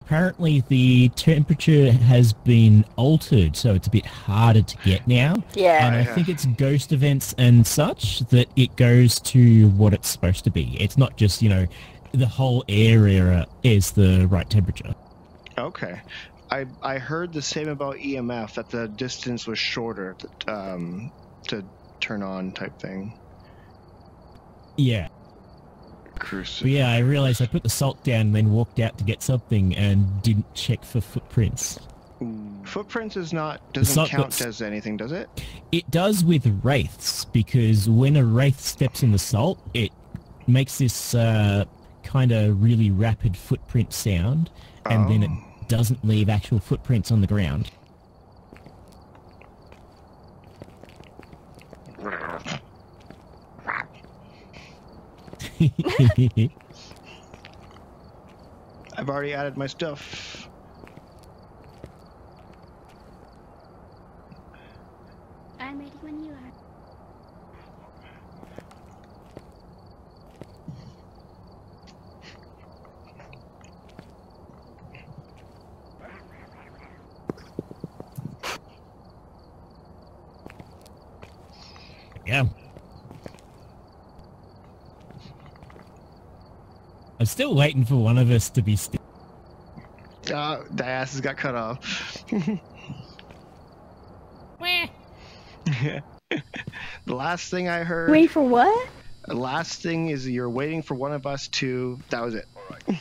Apparently the temperature has been altered, so it's a bit harder to get now. Yeah. And I think it's ghost events and such that it goes to what it's supposed to be. It's not just, you know, the whole area is the right temperature. Okay. I heard the same about EMF, that the distance was shorter to turn on type thing. Yeah. But yeah, I realized I put the salt down and then walked out to get something and didn't check for footprints. Footprints doesn't count as anything, does it? It does with wraiths, because when a wraith steps in the salt, it makes this kind of really rapid footprint sound, and then it doesn't leave actual footprints on the ground. I've already added my stuff. I'm ready when you are. Yeah. I'm still waiting for one of us to be still. The ass has got cut off. The last thing I heard... Wait for what? The last thing is you're waiting for one of us to... That was it.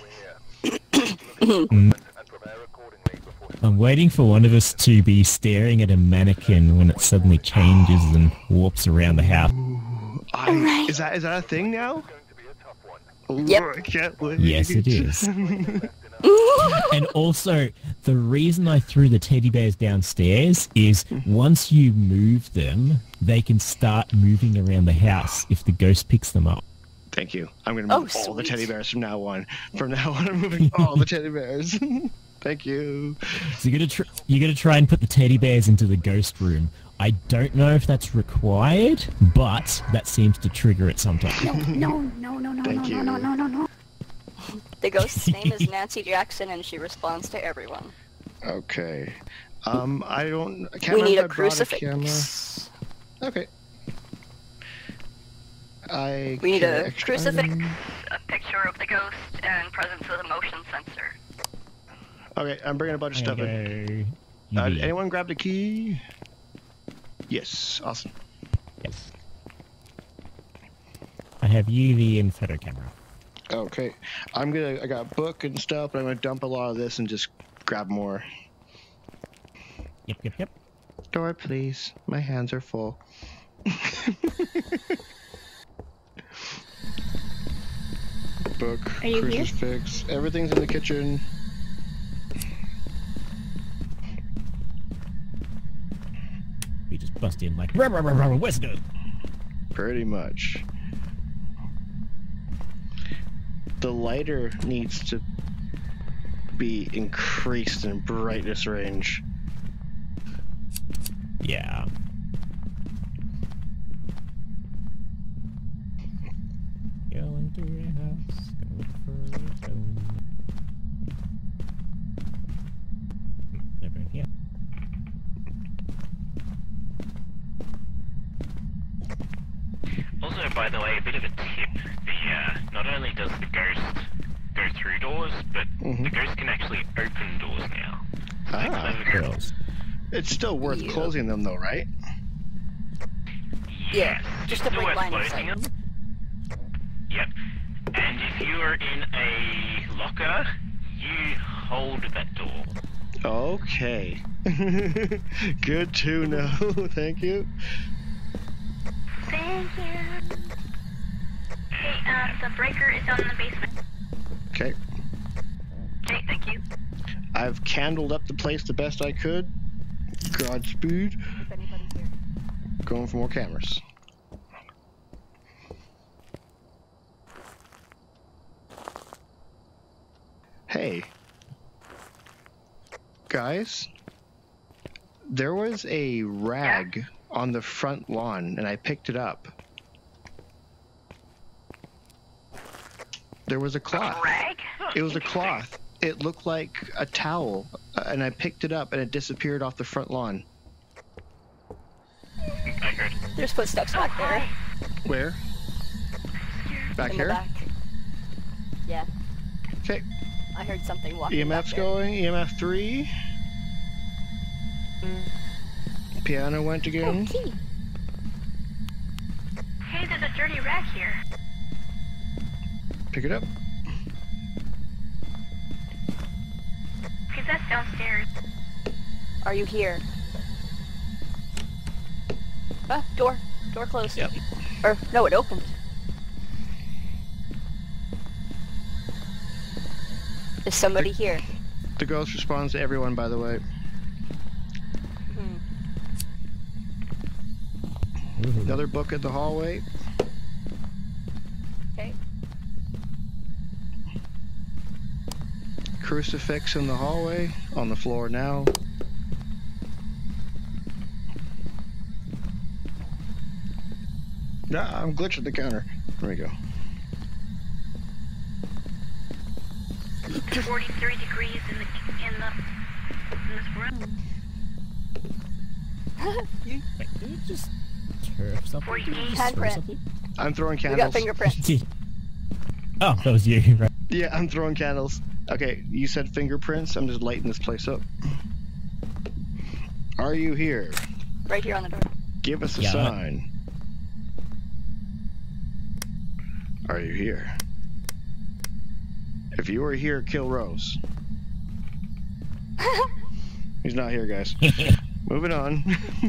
I'm waiting for one of us to be staring at a mannequin when it suddenly changes and warps around the house. Right. Is that a thing now? Yep. I can't wait. Yes, it is. And also, the reason I threw the teddy bears downstairs is once you move them, they can start moving around the house if the ghost picks them up. Thank you. I'm going to move all the teddy bears from now on. From now on, I'm moving all the teddy bears. Thank you. So you're gonna try and put the teddy bears into the ghost room. I don't know if that's required, but that seems to trigger it sometimes. No. Thank you. No. The ghost's name is Nancy Jackson, and she responds to everyone. Okay. I can't We need remember a if I brought a camera. crucifix. Okay. We need a extra crucifix, item. a picture of the ghost, and presence of the motion sensor. Okay, I'm bringing a bunch of stuff in. UV. Anyone grab the key? Yes, awesome. Yes. I have UV and photo camera. Okay, I got a book and stuff, but I'm gonna dump a lot of this and just grab more. Yep. Door, please. My hands are full. Book, Are you here? crucifix, everything's in the kitchen. We just bust in like, where's the... Pretty much. The lighter needs to be increased in brightness range. Yeah. Go into your house, go look for a stone. Never in here. Also, by the way, a bit of a tip, not only does the ghost go through doors, but the ghost can actually open doors now. Girls. It's still worth closing them though, right? Yeah, just to Still break worth line of closing sight. them. Yep. And if you are in a locker, you hold that door. Okay. Good to know. Thank you. Thank you. Hey, the breaker is down in the basement. Okay. Okay, thank you. I've candled up the place the best I could. Godspeed. If anybody's here. Going for more cameras. Hey. Guys. There was a rag on the front lawn and I picked it up. There was a cloth. Rag? It was a cloth. It looked like a towel, and I picked it up, and it disappeared off the front lawn. I heard. There's footsteps back there. Where? Back In here? the back. Yeah, Okay. I heard something walking back EMF's there. going. EMF 3. Piano went Oh, again. key. Hey, there's a dirty rag here. Pick it up. Okay, that's downstairs. Are you here? Ah, door. Door closed. Yep. Or, no, it opened. Is somebody here? The ghost responds to everyone, by the way. Hmm. Another book in the hallway. Okay. Crucifix in the hallway. On the floor now. Nah, I'm glitching the counter. There we go. 43 degrees in this room. Wait, did it just turf something? Did it just throw Handprint. something? I'm throwing We candles. got fingerprints. Oh, that was you, right? Yeah, I'm throwing candles. Okay, you said fingerprints. I'm just lighting this place up. Are you here? Right here on the door. Give us a Yeah. sign. Are you here? If you are here, kill Rose. He's not here, guys. Moving on.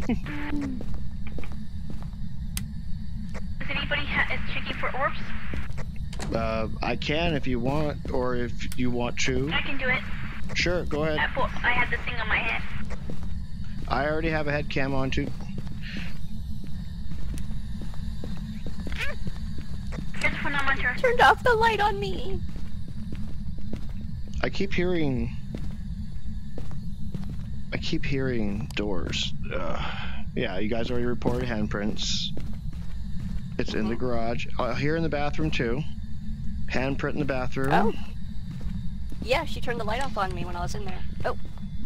Is anybody is checking for orbs? I can if you want, or if you want to. I can do it. Sure, go ahead. I had this thing on my head. I already have a head cam on too. Here's one on my turn. Turned off the light on me. I keep hearing doors. Yeah, you guys already reported handprints. It's in the garage. Here in the bathroom too. Handprint in the bathroom. Oh. Yeah, she turned the light off on me when I was in there. Oh,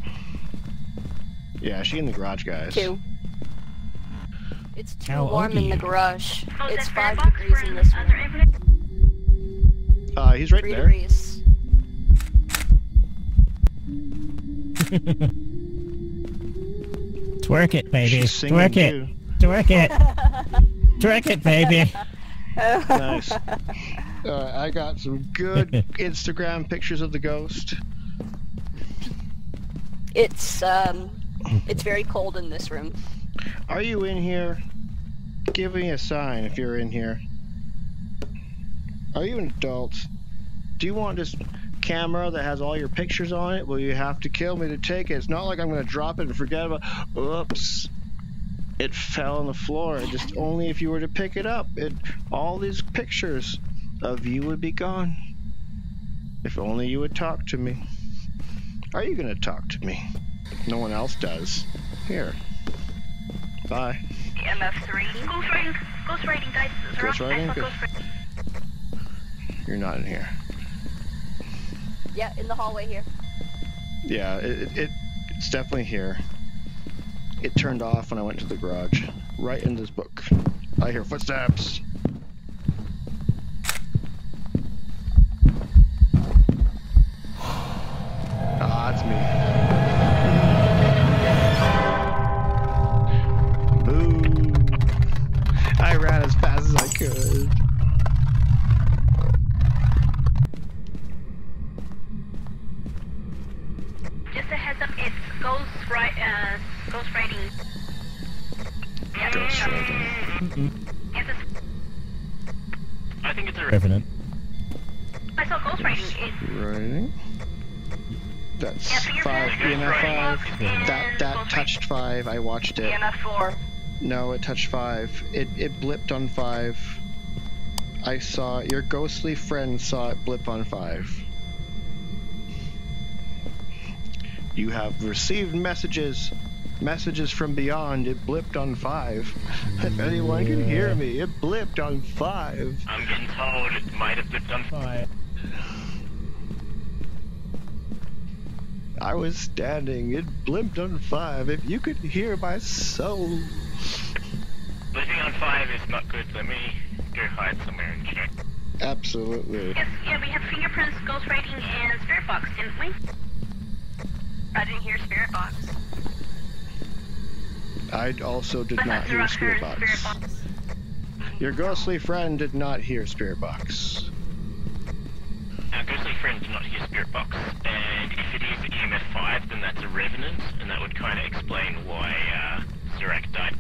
Yeah, she in the garage, guys. 2. It's too How old warm are in the you? garage. Oh, is It's that 5 box degrees for in this other room. evidence? He's right 3 there. degrees. Twerk it, baby. She's singing Twerk it. too. Twerk it. Twerk it, baby. Nice. I got some good Instagram pictures of the ghost. It's very cold in this room. Are you in here? Give me a sign if you're in here. Are you an adult? Do you want this camera that has all your pictures on it? Will you have to kill me to take it? It's not like I'm gonna drop it and forget about. Oops. It fell on the floor. Just only if you were to pick it up. All these pictures of you would be gone. If only you would talk to me. Are you gonna talk to me? No one else does. Here. Bye. MF3. Ghost writing, guys. Ghost writing? I saw Good. ghost writing. You're not in here. Yeah, in the hallway here. Yeah, it's definitely here. It turned off when I went to the garage. Right in this book. I hear footsteps. Ah, it's me. Boo. I ran as fast as I could. Just a heads up, it's ghost writing. Ghost writing. It's a, I think it's a Revenant. I saw ghost writing. It's Writing. That's Yeah, fingerprint, 5, EMF 5. and That ghost touched 5. I watched it. EMF 4. No, it touched 5. It blipped on 5. I saw your ghostly friend saw it blip on 5. You have received messages from beyond. It blipped on 5. If anyone can hear me, it blipped on 5. I'm getting told it might have blipped on. Bye. I was standing in Blimpton 5. If you could hear my soul. Living on 5 is not good. Let me go hide somewhere and check. Absolutely. Yes, yeah, we had fingerprints, ghost writing, and spirit box, didn't we? I didn't hear spirit box. I also did not hear Spirit Box. Your ghostly friend did not hear Spirit Box. Our ghostly friend did not hear Spirit Box, and if it is EMF 5, then that's a Revenant, and that would kind of explain why Zorak died.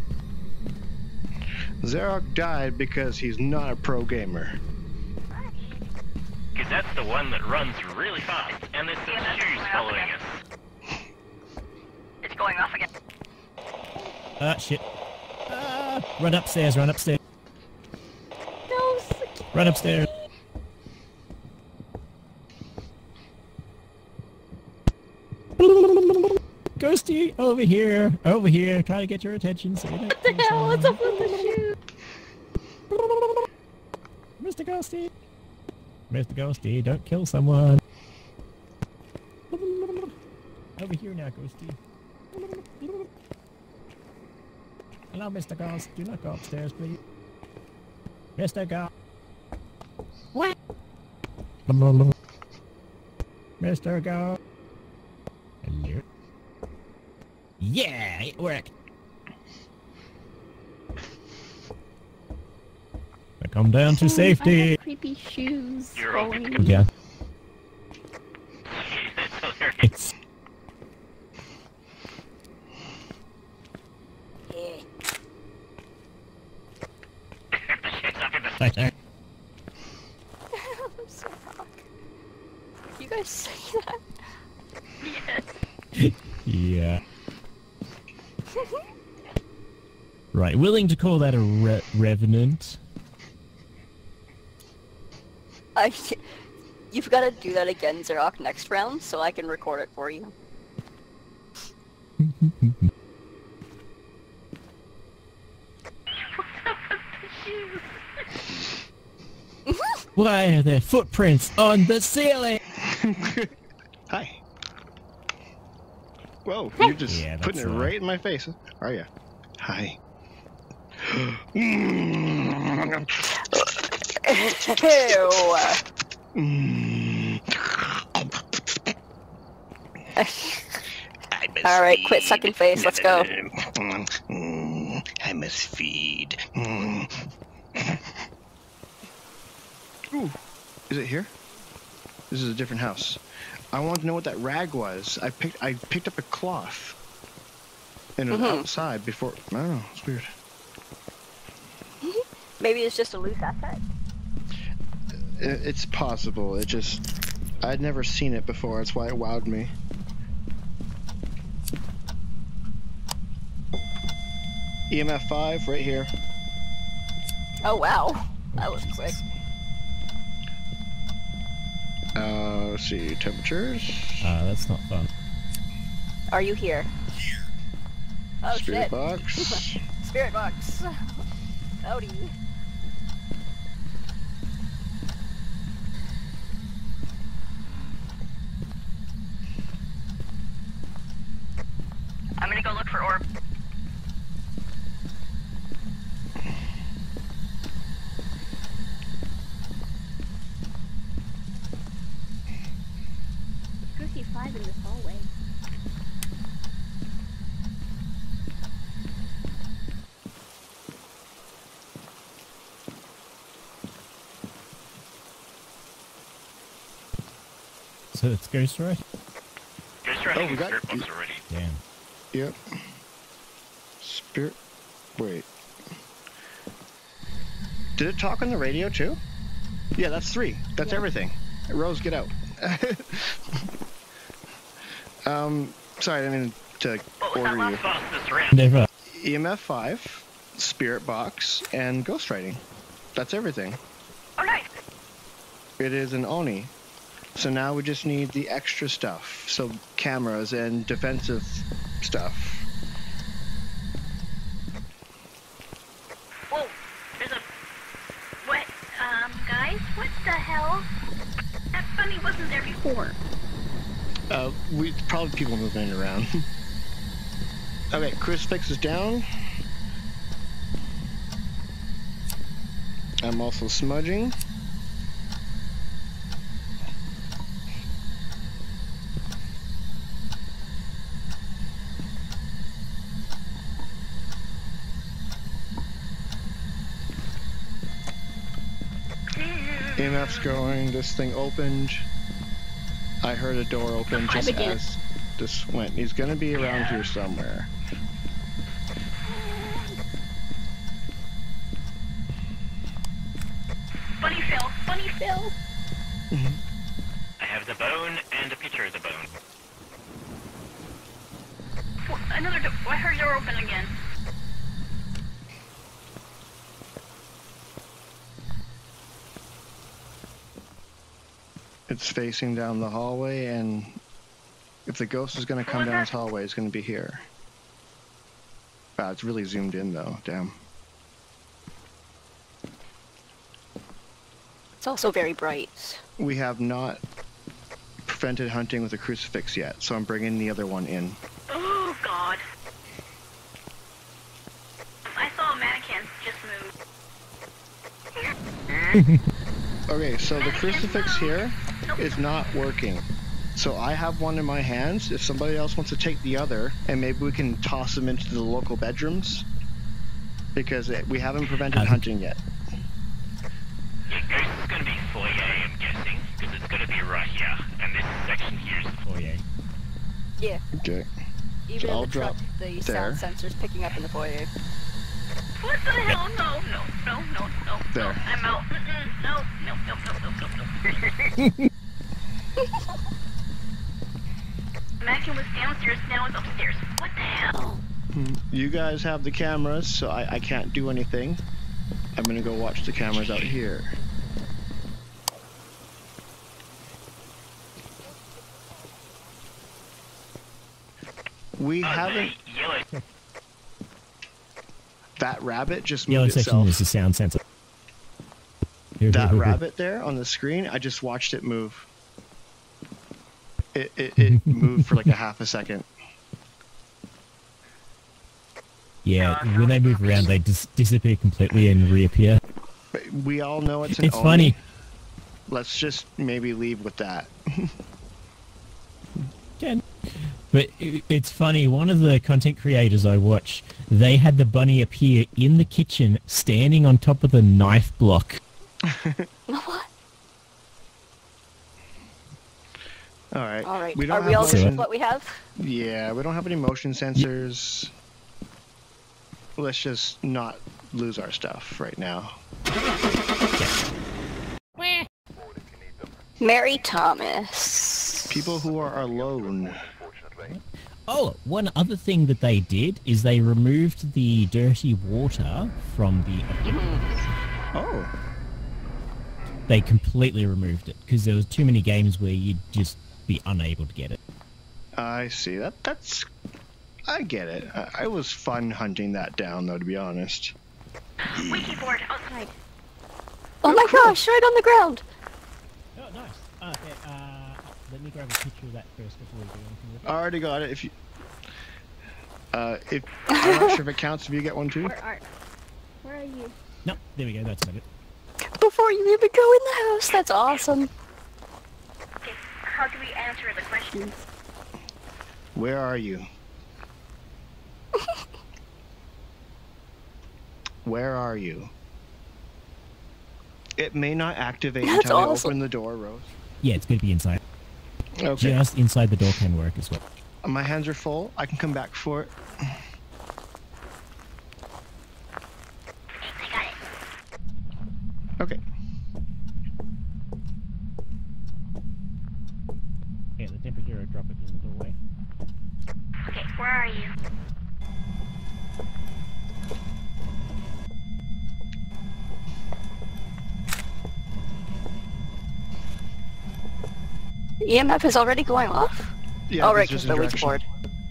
Zarok died because he's not a pro gamer. Because that's the one that runs really fast, and there's some shoes following us. It's going off again. Shit. Run upstairs, run upstairs. No, Run upstairs. Ghosty, over here, trying to get your attention so you don't what the hell? What's up with the shoe? Mr. Ghosty! Mr. Ghosty, don't kill someone. Over here now, Ghosty. Hello, Mr. Ghost. Do not go upstairs, please. Mr. Ghost. What? Mr. Ghost. Hello. Yeah, it worked. I come down to safety. I have creepy shoes. You're all following good. me. Yeah. That's hilarious. It's Shit's up in the like I'm so wrong. You guys say that? Yes. yeah. Right, willing to call that a revenant. You've got to do that again, Xerox, next round, so I can record it for you. What's up with the shoes? Why are there footprints on the ceiling? Hi. Whoa, you're just Yeah, that's, putting it right in my face, are you? Hi. Ew. Alright, quit sucking face, let's go. I must feed. Ooh, is it here? This is a different house. I want to know what that rag was. I picked up a cloth. And it was outside before. I don't know. It's weird. Maybe it's just a loose asset. It's possible. It just. I'd never seen it before. That's why it wowed me. EMF 5 right here. Oh wow, that was quick. Let's see. Temperatures. That's not fun. Are you here? Oh Spirit shit. box. Spirit box. Howdy. I'm gonna go look for orb. Goosey 5 in this hallway. So it's Ghost right? Ghost writing we and got- Spirit Box already. Damn. Yep. Spirit. Wait. Did it talk on the radio too? Yeah, that's 3. That's everything. Rose, get out. Sorry, I didn't mean to What was that order you. last fastest round? Never. EMF 5, Spirit Box, and Ghostwriting. That's everything. Oh, nice. It is an Oni. So now we just need the extra stuff. So cameras and defensive stuff. Whoa, there's a... What, guys? What the hell? That bunny wasn't there before. We probably people moving around. Okay, crucifix is down. I'm also smudging. EMF's going. This thing opened. I heard a door open just as this went. He's gonna be around here somewhere. Bunny Phil. Bunny Phil. I have the bone and a picture of the bone. Another door. I heard door open again. It's facing down the hallway, and if the ghost is gonna come down this hallway, it's gonna be here. Wow, it's really zoomed in though, damn. It's also very bright. We have not prevented hunting with a crucifix yet, so I'm bringing the other one in. Oh God. I saw a mannequin just move. Okay, so the crucifix here is not working. So I have one in my hands. If somebody else wants to take the other, and maybe we can toss them into the local bedrooms, because we haven't prevented hunting yet. Yeah, ghost is going to be foyer, I'm guessing, because it's going to be right here, and this section here is the foyer. Yeah. Okay. Even So in I'll the truck, drop the there. sound sensor's picking up in the foyer. What the hell? No. There. I'm out. No. The mannequin was downstairs, now it's upstairs. What the hell? You guys have the cameras, so I can't do anything. I'm gonna go watch the cameras out here. We haven't... Yellow. That rabbit just Yellow moved section itself. is the sound sensor. That rabbit there on the screen, I just watched it move. It moved for like a half a second. Yeah, when they move around, they disappear completely and reappear. But we all know it's an It's Oni. funny. Let's just maybe leave with that. Ken. But it's funny, one of the content creators I watch, they had the bunny appear in the kitchen standing on top of the knife block. What? Alright. Alright, We are don't we all have good motion- with what we have? Yeah, we don't have any motion sensors. Let's just not lose our stuff right now. Mary Thomas. People who are alone. Oh, one other thing that they did is they removed the dirty water from the... Oh. They completely removed it, because there was too many games where you'd just be unable to get it. I see. That's... I get it. I was fun hunting that down, though, to be honest. Wiki board outside. Oh my gosh, right on the ground! Oh, nice. Okay, let me grab a picture of that first before we do anything with it. I already got it. If you... I'm not sure if it counts if you get one, too. Where are you? No, there we go, that's about it. Before you even go in the house, that's awesome. Okay, how do we answer the question? Where are you? Where are you? It may not activate That's until we awesome. open the door, Rose. Yeah, it's going to be inside. Okay. Just inside the door can work as well. My hands are full. I can come back for it. I got it. Okay. Yeah, the temperature will drop it in the doorway. Okay, where are you? EMF is already going off? Yeah, Oh, right, there's because the Ouija direction. board.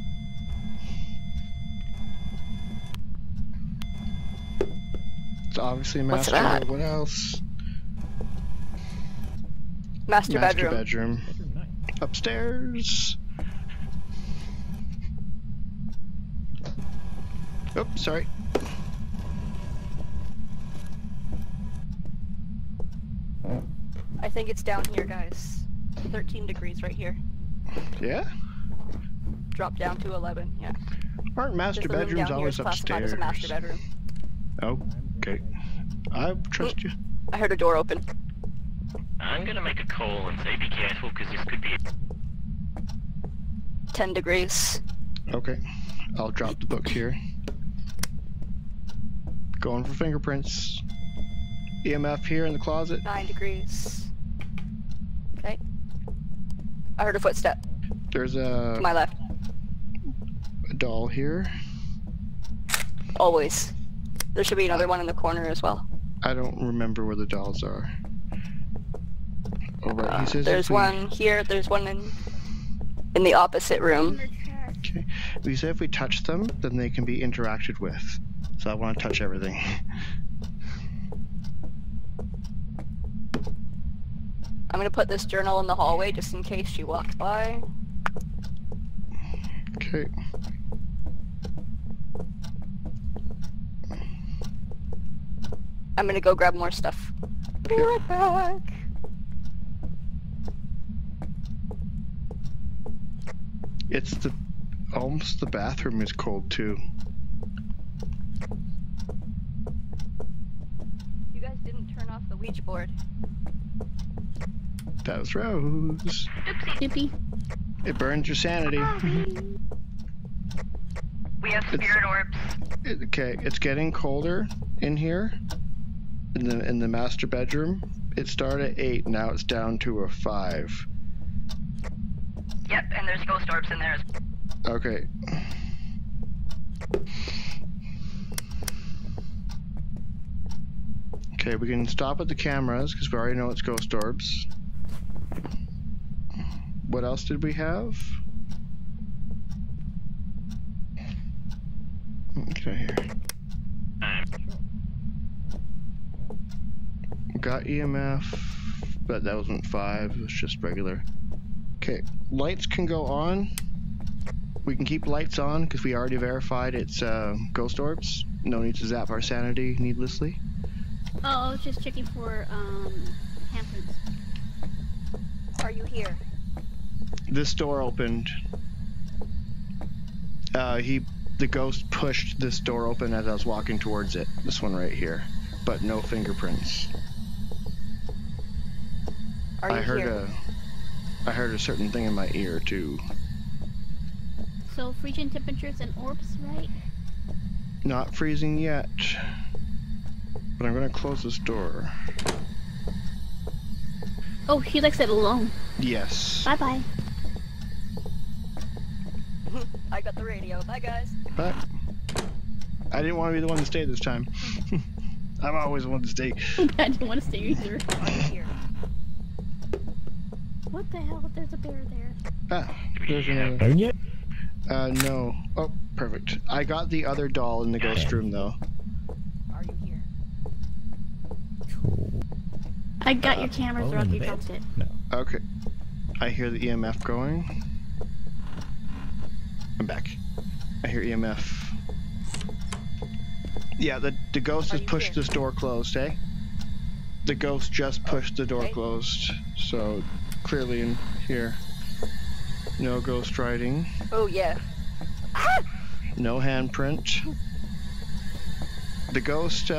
It's obviously What's master. that? What else? Master bedroom. bedroom. Bedroom, nice. Upstairs. Oops, sorry. I think it's down here, guys. 13 degrees right here. Yeah? Drop down to 11, yeah. Aren't master Just the room bedrooms down here always is classified as upstairs? a master bedroom. Oh, okay. I trust you. I heard a door open. I'm gonna make a call and say be careful because this could be 10 degrees. Okay. I'll drop the book here. Going for fingerprints. EMF here in the closet. 9 degrees. Okay. I heard a footstep. There's To my left. a doll here. Always. There should be another one in the corner as well. I don't remember where the dolls are. Oh, right. He says There's if we- one here, there's one in the opposite room. Okay. We say if we touch them, then they can be interacted with. So I want to touch everything. I'm gonna put this journal in the hallway just in case she walks by. Okay. I'm gonna go grab more stuff. Be right back. It's the almost the bathroom is cold too. You guys didn't turn off the Ouija board. That was Rose. Oopsie. It burns your sanity. We have spirit orbs. Okay, it's getting colder in here. In the master bedroom. It started at 8, now it's down to a 5. Yep, and there's ghost orbs in there as well. Okay. Okay, we can stop at the cameras because we already know it's ghost orbs. What else did we have? Okay, here. Got EMF, but that wasn't 5, it was just regular. Okay, lights can go on. We can keep lights on because we already verified it's ghost orbs. No need to zap our sanity needlessly. Oh, I was just checking for handprints. Are you here? This door opened. The ghost pushed this door open as I was walking towards it. This one right here, but no fingerprints. Are you I heard here? I heard a certain thing in my ear too. So freezing temperatures and orbs, right? Not freezing yet, but I'm gonna close this door. Oh, he likes it alone. Yes. Bye bye. I got the radio. Bye, guys. But I didn't want to be the one to stay this time. I'm always the one to stay. I didn't want to stay either. Are you here? What the hell? There's a bear there. Ah, there's another. Don't you? No. Oh, perfect. I got the other doll in the ghost room though. Are you here? Cool. I got your camera, Oh, Throg. in You bed. dropped it. No. Okay. I hear the EMF going. I'm back. I hear EMF. Yeah, the ghost Are has you pushed here? this door closed, eh? The ghost just pushed the door Okay. closed. So, clearly in here. No ghost writing. Oh, yeah. No handprint. The ghost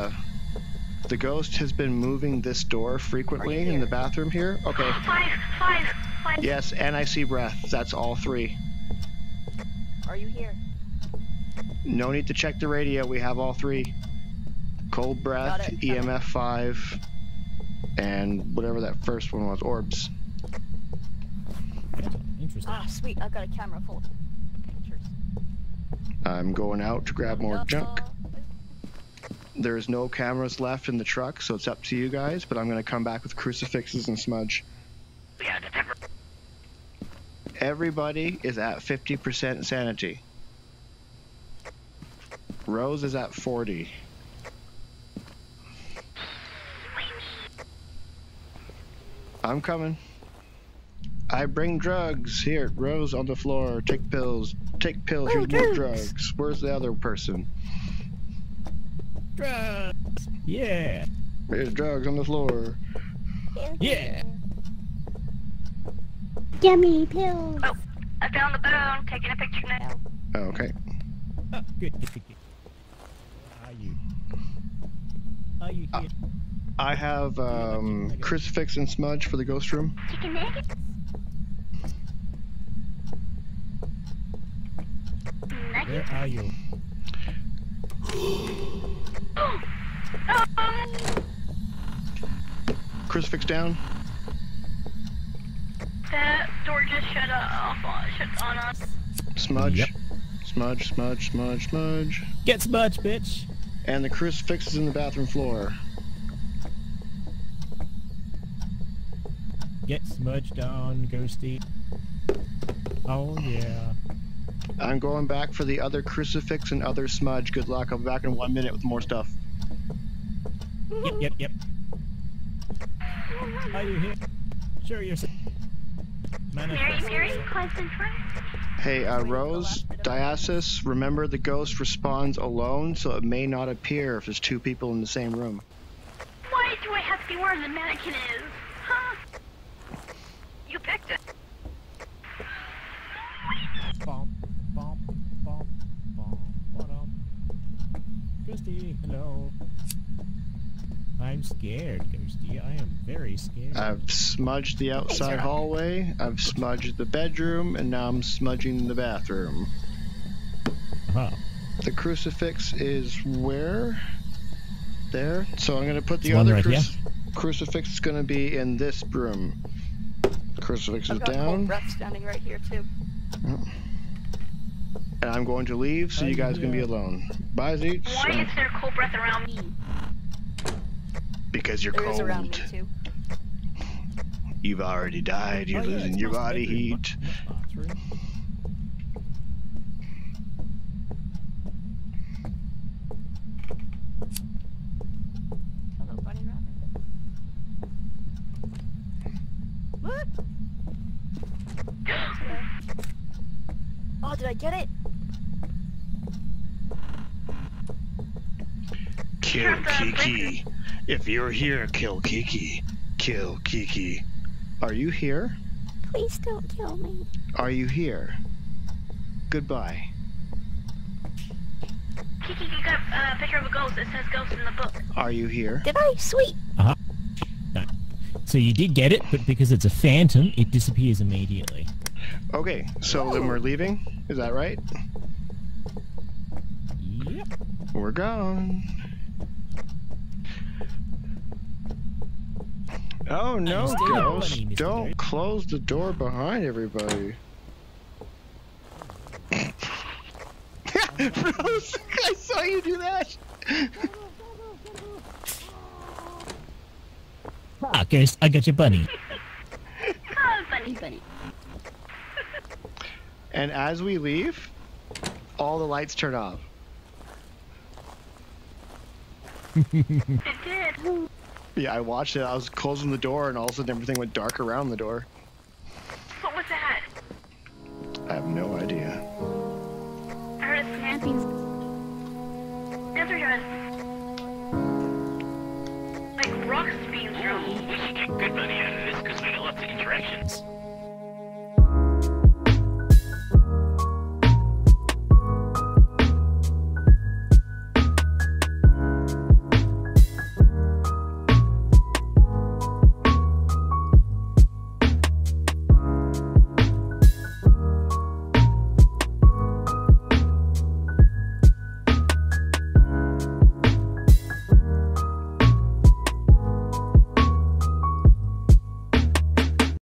has been moving this door frequently Are you in the here? bathroom here. Okay. Five. Yes, and I see breath. That's all 3. Are you here? No need to check the radio. We have all 3. Cold breath, Got it. EMF 5, and whatever that first one was, orbs. Interesting. Ah, sweet. I've got a camera full of pictures. I'm going out to grab more No. junk. There's no cameras left in the truck, so it's up to you guys, but I'm going to come back with crucifixes and smudge. Yeah, the temper. Everybody is at 50% sanity. Rose is at 40. I'm coming. I bring drugs. Here, Rose on the floor. Take pills. Take pills. Oh, Here's more drugs. drugs. Where's the other person? Drugs. Yeah. There's drugs on the floor. Yeah. Yummy pills. Oh, I found the bone. Taking a picture now. Okay. Oh, good. Where are you? Are you here? I have crucifix and smudge for the ghost room. Chicken nuggets. Where are you? Crucifix down. That door just shut on us. Smudge. Yep. Smudge, smudge, smudge, smudge. Get smudge, bitch. And the crucifix is in the bathroom floor. Get smudged on, Ghosty. Oh yeah. I'm going back for the other crucifix and other smudge. Good luck. I'll be back in 1 minute with more stuff. Yep. Are you here? Show yourself. Mary, close in front. Hey, Rose, Diasis, remember the ghost respawns alone, so it may not appear if there's two people in the same room. Why do I have to be where the mannequin is? Huh? You picked it. Bom, bom, bom, bom, bom. Ghosty, hello. I'm scared, Ghosty. I am very scared. I've smudged the outside hallway, I've smudged the bedroom, and now I'm smudging the bathroom. Uh-huh. The crucifix is where? There. So I'm gonna put the There's one other right here. crucifix is gonna be in this room. Crucifix is I've got down. cold breath standing right here too. And I'm going to leave, so you guys can be alone. Bye, Zeets. Why is there cold breath around me? Because you're There cold. is around me too. You've already died. You're Oh, yeah, losing it's your master body bedroom, heat. not bathroom. Hello, bunny rabbit. What? Oh, did I get it? Kill Turn the Kiki. If you're here, kill Kiki. Kill Kiki. Are you here? Please don't kill me. Are you here? Goodbye. Kiki, you got a picture of a ghost. It says ghost in the book. Are you here? Did I? Sweet. So you did get it, but because it's a phantom, it disappears immediately. Okay, so then we're leaving. Is that right? Yep. We're gone. Oh no, still got Ghost! money, Mr. Don't Ghost. close the door behind everybody. Rose, I saw you do that. Ah, Ghost, I got your bunny. Oh, funny. And as we leave, all the lights turn off. It did. Yeah, I watched it. I was closing the door, and all of a sudden everything went dark around the door. What was that? I have no idea. I heard a snapping. Desert like rocks being thrown. We should get good money out of this because we got lots of interactions.